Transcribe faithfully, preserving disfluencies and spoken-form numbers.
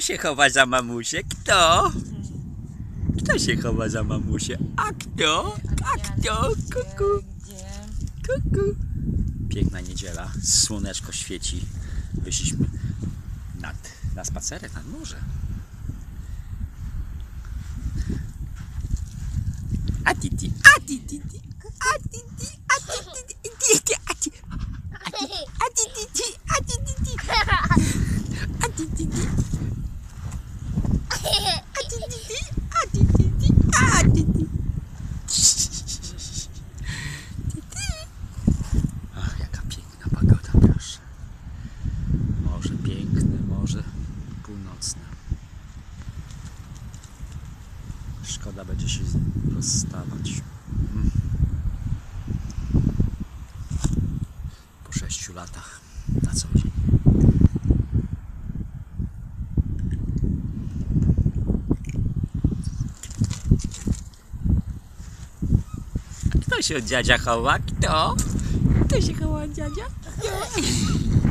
się chowa za mamusię? Kto? Kto się chowa za mamusię? A kto? A kto? Kuku. Kuku. Piękna niedziela. Słoneczko świeci. Wyszliśmy nad, na spacerek nad morze. A ti ti, a ti ti ti, a ti ti, a ti ti ti, a ti a ti ti ti, a ti ti ti, a ti ti ti, a ti ti ti, a ti ti ti, a ti ti. Ach, jaka piękna pogoda, proszę. Morze piękne, morze północne. Szkoda będzie się rozstawać. Mm. Po sześciu latach na co dzień. A kto się od dziadzia chowa? Kto? Kto się chowa od dziadzia?